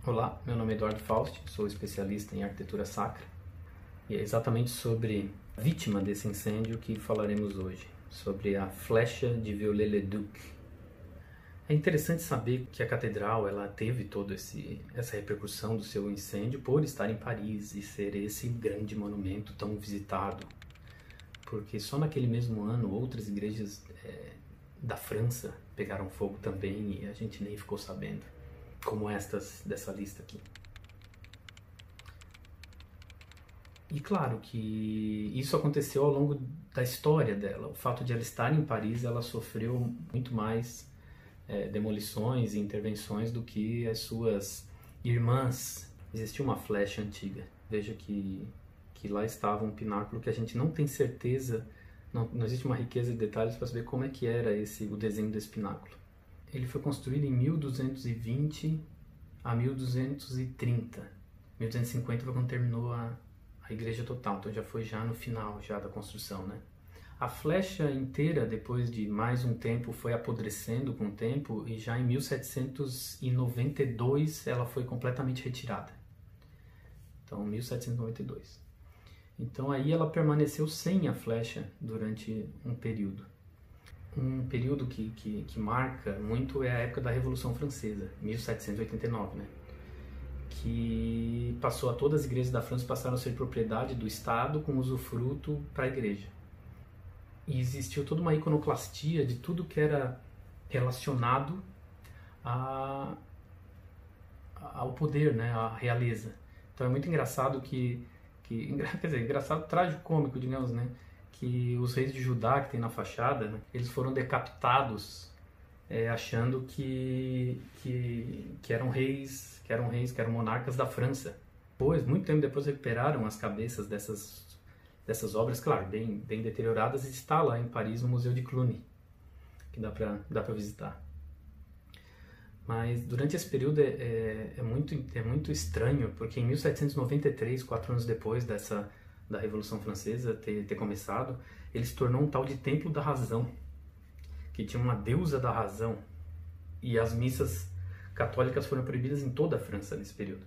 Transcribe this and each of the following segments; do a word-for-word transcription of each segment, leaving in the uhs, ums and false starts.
Olá, meu nome é Eduardo Faust, sou especialista em arquitetura sacra e é exatamente sobre a vítima desse incêndio que falaremos hoje, sobre a flecha de Viollet-le-Duc. É interessante saber que a catedral ela teve toda essa repercussão do seu incêndio por estar em Paris e ser esse grande monumento tão visitado, porque só naquele mesmo ano outras igrejas é, da França pegaram fogo também e a gente nem ficou sabendo, como estas dessa lista aqui. E claro que isso aconteceu ao longo da história dela. O fato de ela estar em Paris, ela sofreu muito mais é, demolições e intervenções do que as suas irmãs. Existia uma flecha antiga. Veja que, que lá estava um pináculo que a gente não tem certeza, não, não existe uma riqueza de detalhes para saber como é que era esse, o desenho desse pináculo. Ele foi construído em mil duzentos e vinte a mil duzentos e trinta. mil duzentos e cinquenta foi quando terminou a, a igreja total, então já foi já no final já da construção, né? A flecha inteira, depois de mais um tempo, foi apodrecendo com o tempo e já em mil setecentos e noventa e dois ela foi completamente retirada. Então, mil setecentos e noventa e dois. Então aí ela permaneceu sem a flecha durante um período. Um período que, que, que marca muito é a época da Revolução Francesa, mil setecentos e oitenta e nove, né? Que passou a todas as igrejas da França passaram a ser propriedade do Estado com usufruto para a igreja. E existiu toda uma iconoclastia de tudo que era relacionado a, ao poder, né? À realeza. Então é muito engraçado que, que quer dizer, engraçado, trágico-cômico, digamos, né? Que os reis de Judá, que tem na fachada, né, eles foram decapitados é, achando que, que, que eram reis, que eram reis, que eram monarcas da França. Depois, muito tempo depois, recuperaram as cabeças dessas, dessas obras, claro, bem, bem deterioradas, e está lá em Paris, no Museu de Cluny, que dá para dá para visitar. Mas durante esse período é, é, é, muito, é muito estranho, porque em mil setecentos e noventa e três, quatro anos depois dessa da Revolução Francesa ter, ter começado, ele se tornou um tal de Templo da Razão, que tinha uma deusa da razão, e as missas católicas foram proibidas em toda a França nesse período.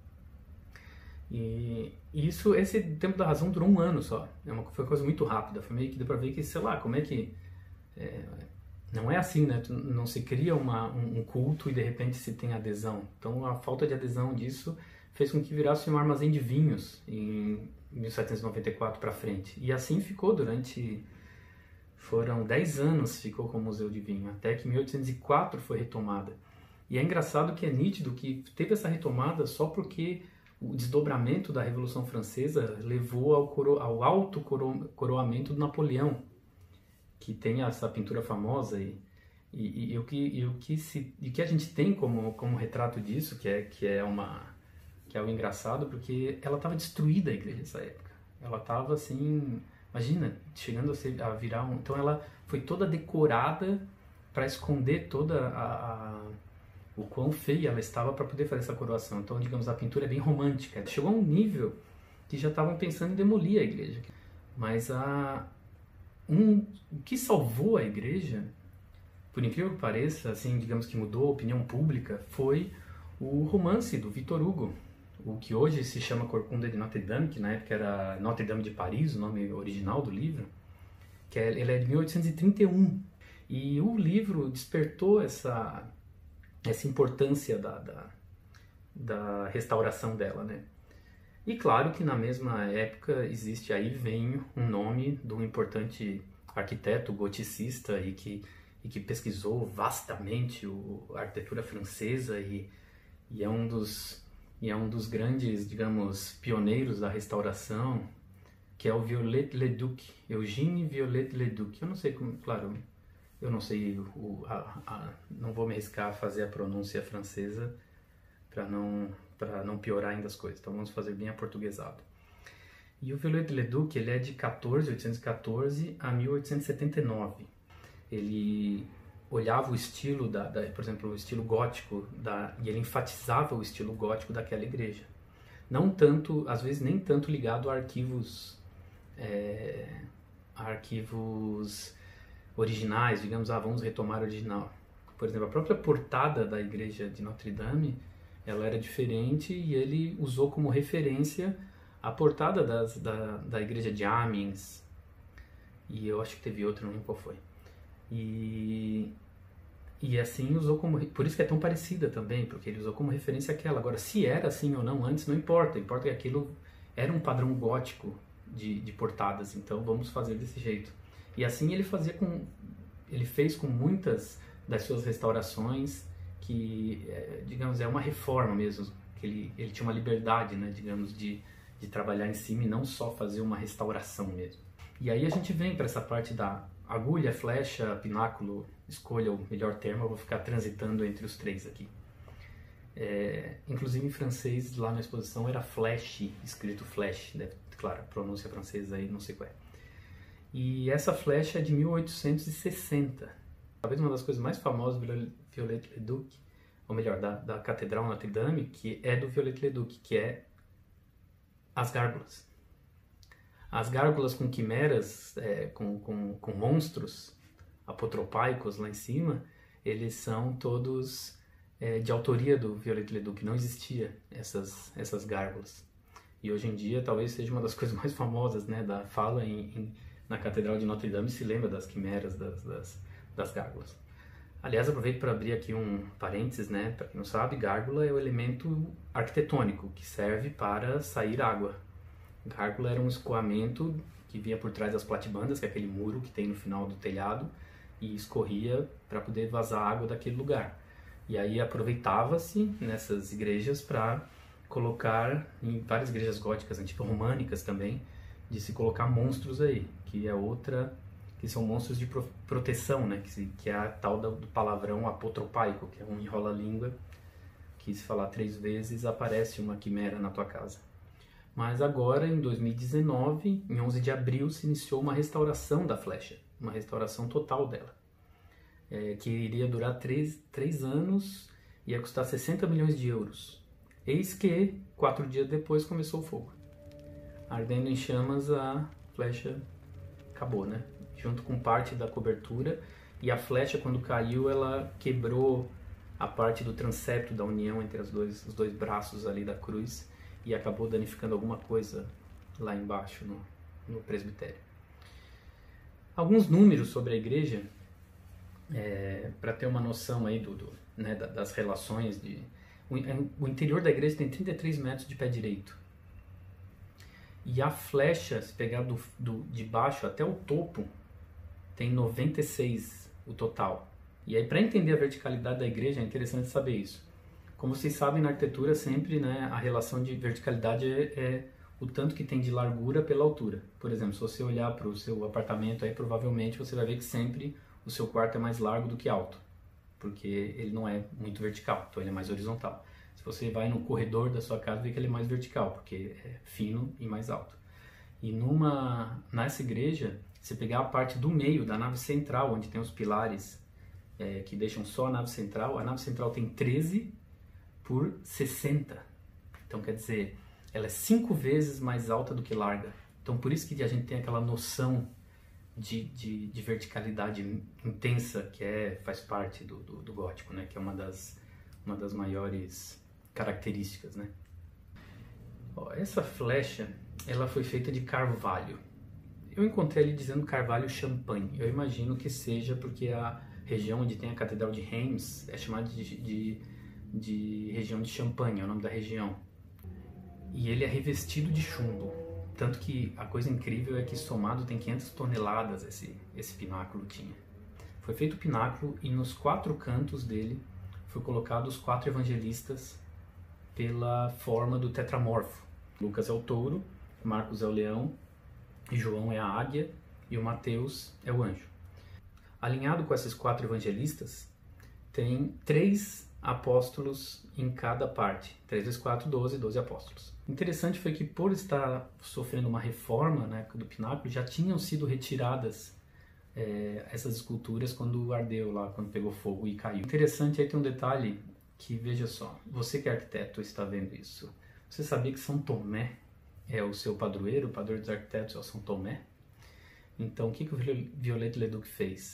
E isso, esse Templo da Razão durou um ano só, é uma, foi uma coisa muito rápida, foi meio que deu pra ver que, sei lá, como é que... É, não é assim, né? Não se cria uma, um culto e de repente se tem adesão. Então a falta de adesão disso fez com que virasse um armazém de vinhos em mil setecentos e noventa e quatro para frente. E assim ficou durante... Foram dez anos ficou como museu de vinho, até que em mil oitocentos e quatro foi retomada. E é engraçado que é nítido que teve essa retomada só porque o desdobramento da Revolução Francesa levou ao, coro... ao alto coro... coroamento do Napoleão, que tem essa pintura famosa e, e, e, o, que, e o que se, e que a gente tem como, como retrato disso, que é, que é uma... que é o engraçado, porque ela estava destruída, a igreja nessa época. Ela estava assim, imagina, chegando a, ser, a virar um... Então ela foi toda decorada para esconder toda a, a, o quão feia ela estava para poder fazer essa coroação. Então, digamos, a pintura é bem romântica. Chegou a um nível que já estavam pensando em demolir a igreja. Mas a, um, o que salvou a igreja, por incrível que pareça, assim, digamos que mudou a opinião pública, foi o romance do Victor Hugo, o que hoje se chama Corcunda de Notre Dame, que na época era Notre Dame de Paris, o nome original do livro, que é, ele é de mil oitocentos e trinta e um. E o livro despertou essa, essa importância da, da, da restauração dela, né? E claro que na mesma época existe, aí vem um nome de um importante arquiteto goticista e que, e que pesquisou vastamente o, a arquitetura francesa e, e é um dos... E é um dos grandes, digamos, pioneiros da restauração, que é o Viollet-le-Duc, Eugène Viollet-le-Duc. Eu não sei como, claro, eu não sei, o, a, a, não vou me arriscar a fazer a pronúncia francesa para não, para não piorar ainda as coisas. Então vamos fazer bem aportuguesado. E o Viollet-le-Duc, ele é de mil oitocentos e quatorze a mil oitocentos e setenta e nove. Ele olhava o estilo, da, da, por exemplo, o estilo gótico, da, e ele enfatizava o estilo gótico daquela igreja. Não tanto, às vezes nem tanto ligado a arquivos, é, a arquivos originais, digamos, ah, vamos retomar o original. Por exemplo, a própria portada da igreja de Notre Dame, ela era diferente e ele usou como referência a portada das, da, da igreja de Amiens, e eu acho que teve outra, não lembro qual foi. E, e assim usou como... Por isso que é tão parecida também, porque ele usou como referência aquela. Agora, se era assim ou não antes, não importa. Importa que aquilo era um padrão gótico de, de portadas, então vamos fazer desse jeito. E assim ele fazia com... Ele fez com muitas das suas restaurações, que, é, digamos, é uma reforma mesmo. Que ele, ele tinha uma liberdade, né, digamos, de, de trabalhar em cima e não só fazer uma restauração mesmo. E aí a gente vem para essa parte da agulha, flecha, pináculo, escolha o melhor termo, eu vou ficar transitando entre os três aqui. É, inclusive em francês, lá na exposição, era flèche, escrito flèche, deve, claro, a pronúncia francesa aí, não sei qual é. E essa flecha é de mil oitocentos e sessenta. Talvez uma das coisas mais famosas do Viollet-le-Duc, ou melhor, da, da Catedral Notre-Dame, que é do Viollet-le-Duc, que é as gárgulas. As gárgulas com quimeras, é, com, com, com monstros apotropaicos lá em cima, eles são todos é, de autoria do Viollet-le-Duc. Não existia essas, essas gárgulas. E hoje em dia talvez seja uma das coisas mais famosas, né, da fala em, em, na Catedral de Notre-Dame, se lembra das quimeras, das, das, das gárgulas. Aliás, aproveito para abrir aqui um parênteses, né, para quem não sabe, gárgula é o elemento arquitetônico que serve para sair água. Gárgula era um escoamento que vinha por trás das platibandas, que é aquele muro que tem no final do telhado, e escorria para poder vazar água daquele lugar. E aí aproveitava-se nessas igrejas para colocar, em várias igrejas góticas, antigas, românicas também, de se colocar monstros aí, que é outra, que são monstros de pro, proteção, né? Que, se, que é a tal do, do palavrão apotropaico, que é um enrola-língua, que se falar três vezes aparece uma quimera na tua casa. Mas agora, em dois mil e dezenove, em onze de abril, se iniciou uma restauração da flecha, uma restauração total dela, é, que iria durar três, três anos e ia custar sessenta milhões de euros. Eis que, quatro dias depois, começou o fogo. Ardendo em chamas, a flecha acabou, né? Junto com parte da cobertura, e a flecha, quando caiu, ela quebrou a parte do transepto da união entre as dois, os dois braços ali da cruz, e acabou danificando alguma coisa lá embaixo no, no presbitério. Alguns números sobre a igreja, é, para ter uma noção aí do, do, né, das relações. De, o, o interior da igreja tem trinta e três metros de pé direito. E a flecha, se pegar do, do, de baixo até o topo, tem noventa e seis o total. E aí, para entender a verticalidade da igreja, é interessante saber isso. Como vocês sabem, na arquitetura sempre, né, a relação de verticalidade é, é o tanto que tem de largura pela altura. Por exemplo, se você olhar para o seu apartamento, aí provavelmente você vai ver que sempre o seu quarto é mais largo do que alto, porque ele não é muito vertical, então ele é mais horizontal. Se você vai no corredor da sua casa, vê que ele é mais vertical, porque é fino e mais alto. E numa, nessa igreja, se pegar a parte do meio da nave central, onde tem os pilares é, que deixam só a nave central, a nave central tem treze por sessenta. Então, quer dizer, ela é cinco vezes mais alta do que larga. Então, por isso que a gente tem aquela noção de, de, de verticalidade intensa, que é, faz parte do, do, do gótico, né? Que é uma das, uma das maiores características, né? Ó, essa flecha, ela foi feita de carvalho. Eu encontrei ali dizendo carvalho champanhe. Eu imagino que seja porque a região onde tem a Catedral de Reims é chamada de, de, de região de Champagne, é o nome da região. E ele é revestido de chumbo. Tanto que a coisa incrível é que somado tem quinhentas toneladas esse, esse pináculo tinha. Foi feito o pináculo e nos quatro cantos dele foi colocado os quatro evangelistas pela forma do tetramorfo. Lucas é o touro, Marcos é o leão, João é a águia e o Mateus é o anjo. Alinhado com esses quatro evangelistas, tem três apóstolos em cada parte. três vezes quatro, doze, doze apóstolos. Interessante foi que, por estar sofrendo uma reforma na época do pináculo, já tinham sido retiradas é, essas esculturas quando ardeu lá, quando pegou fogo e caiu. Interessante, aí tem um detalhe que, veja só, você que é arquiteto está vendo isso. Você sabia que São Tomé é o seu padroeiro, o padroeiro dos arquitetos é o São Tomé? Então, o que, que o Viollet-le-Duc fez?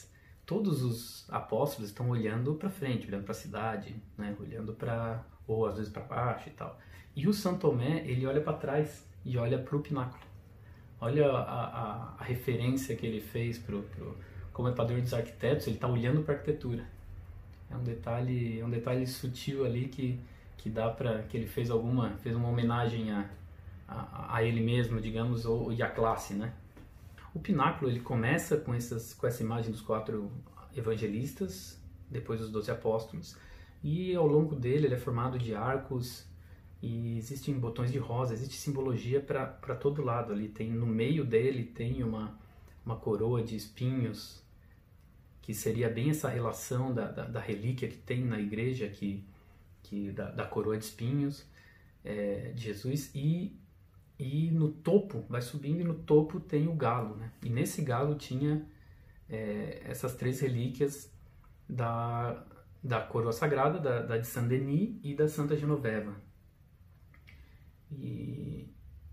todos os apóstolos estão olhando para frente, olhando para a cidade, né? Olhando para, ou às vezes para baixo e tal. E o São Tomé, ele olha para trás e olha para o pináculo. Olha a, a, a referência que ele fez pro, pro, como é padrão dos arquitetos, ele está olhando para a arquitetura. É um detalhe, é um detalhe sutil ali que, que dá para que ele fez alguma, fez uma homenagem a, a, a ele mesmo, digamos, ou e a classe, né? O pináculo ele começa com, essas, com essa imagem dos quatro evangelistas, depois dos doze apóstolos, e ao longo dele ele é formado de arcos, e existem botões de rosa, existe simbologia para todo lado ali. Tem, no meio dele tem uma, uma coroa de espinhos, que seria bem essa relação da, da, da relíquia que tem na igreja, que, que, da, da coroa de espinhos é, de Jesus, e E no topo, vai subindo e no topo tem o galo, né? E nesse galo tinha é, essas três relíquias da, da coroa sagrada, da, da de Saint-Denis e da Santa Genoveva. E,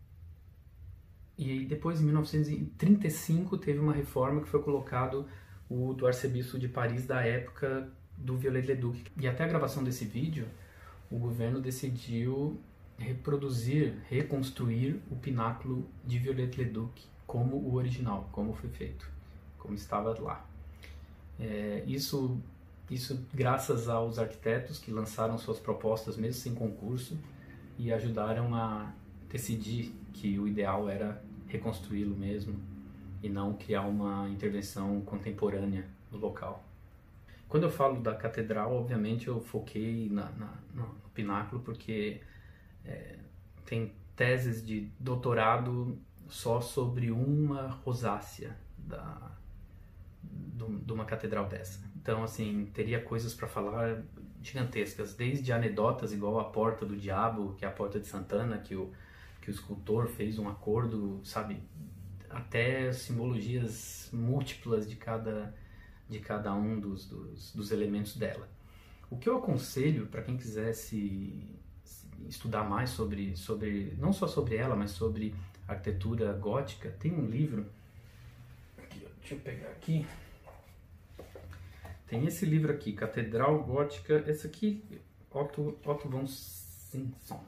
e depois, em mil novecentos e trinta e cinco, teve uma reforma que foi colocado o do arcebispo de Paris da época do Viollet-le-Duc. E até a gravação desse vídeo, o governo decidiu reproduzir, reconstruir o pináculo de Viollet-le-Duc como o original, como foi feito, como estava lá. É, isso, isso graças aos arquitetos que lançaram suas propostas mesmo sem concurso e ajudaram a decidir que o ideal era reconstruí-lo mesmo e não criar uma intervenção contemporânea no local. Quando eu falo da catedral, obviamente eu foquei na, na, no pináculo porque É, tem teses de doutorado só sobre uma rosácea da, de uma catedral dessa. Então, assim, teria coisas para falar gigantescas, desde anedotas igual a Porta do Diabo, que é a Porta de Santana, que o, que o escultor fez um acordo, sabe, até simbologias múltiplas de cada, de cada um dos, dos, dos elementos dela. O que eu aconselho para quem quisesse estudar mais sobre, sobre, não só sobre ela, mas sobre arquitetura gótica, tem um livro, aqui, deixa eu pegar aqui, tem esse livro aqui, Catedral Gótica, esse aqui, Otto, Otto von Simpson,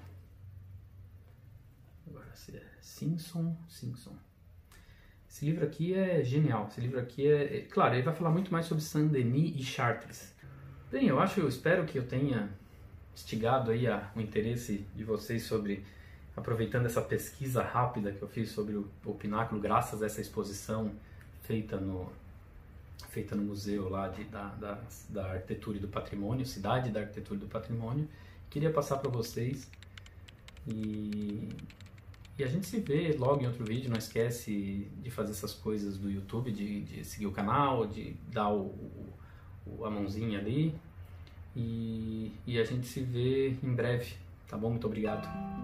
agora se é Simpson, Simpson. Esse livro aqui é genial, esse livro aqui é, é, claro, ele vai falar muito mais sobre Saint-Denis e Chartres. Bem, eu acho, eu espero que eu tenha instigado aí a, o interesse de vocês sobre, aproveitando essa pesquisa rápida que eu fiz sobre o, o pináculo, graças a essa exposição feita no, feita no museu lá de, da, da, da arquitetura e do patrimônio, Cidade da Arquitetura e do Patrimônio. Queria passar para vocês e, e a gente se vê logo em outro vídeo. Não esquece de fazer essas coisas do YouTube, de, de seguir o canal, de dar o, o, a mãozinha ali. E, e a gente se vê em breve, tá bom? Muito obrigado.